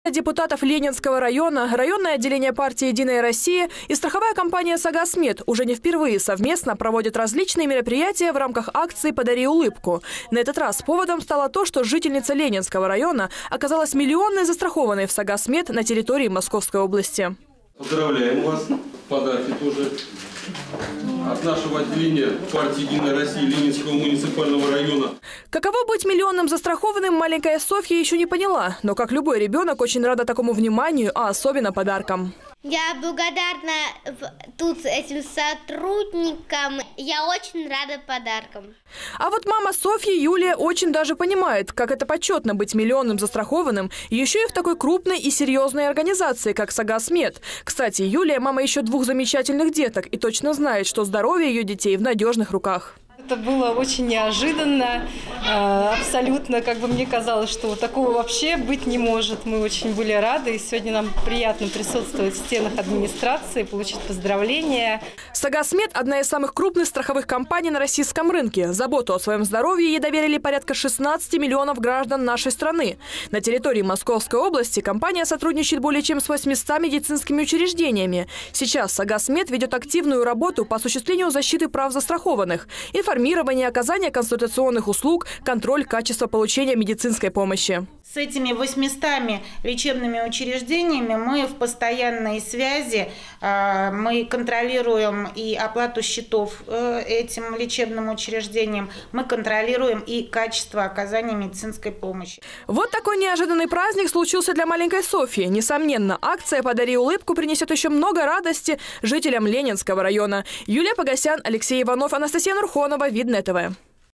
Депутатов Ленинского района, районное отделение партии «Единая Россия» и страховая компания «Сагасмед» уже не впервые совместно проводят различные мероприятия в рамках акции «Подари улыбку». На этот раз поводом стало то, что жительница Ленинского района оказалась миллионной застрахованной в «Сагасмед» на территории Московской области. Поздравляем вас. Подарки тоже от нашего отделения партии «Единая Россия» Ленинского муниципального района. Каково быть миллионным застрахованным, маленькая Софья еще не поняла. Но, как любой ребенок, очень рада такому вниманию, а особенно подаркам. Я благодарна тут этим сотрудникам. Я очень рада подаркам. А вот мама Софьи, Юлия, очень даже понимает, как это почетно быть миллионным застрахованным, еще и в такой крупной и серьезной организации, как «Сагасмед». Кстати, Юлия – мама еще 2 замечательных деток и точно знает, что здоровье ее детей в надежных руках. Это было очень неожиданно, абсолютно, мне казалось, что такого вообще быть не может. Мы очень были рады, и сегодня нам приятно присутствовать в стенах администрации, получить поздравления. «Сагасмед» – одна из самых крупных страховых компаний на российском рынке. Заботу о своем здоровье ей доверили порядка 16 миллионов граждан нашей страны. На территории Московской области компания сотрудничает более чем с 800 медицинскими учреждениями. Сейчас «Сагасмед» ведет активную работу по осуществлению защиты прав застрахованных, информирование, оказание консультационных услуг, контроль качества получения медицинской помощи. С этими 800 лечебными учреждениями мы в постоянной связи. Мы контролируем и оплату счетов этим лечебным учреждениям. Мы контролируем и качество оказания медицинской помощи. Вот такой неожиданный праздник случился для маленькой Софьи. Несомненно, акция «Подари улыбку» принесет еще много радости жителям Ленинского района. Юлия Погосян, Алексей Иванов, Анастасия Нурхонова, Видное ТВ.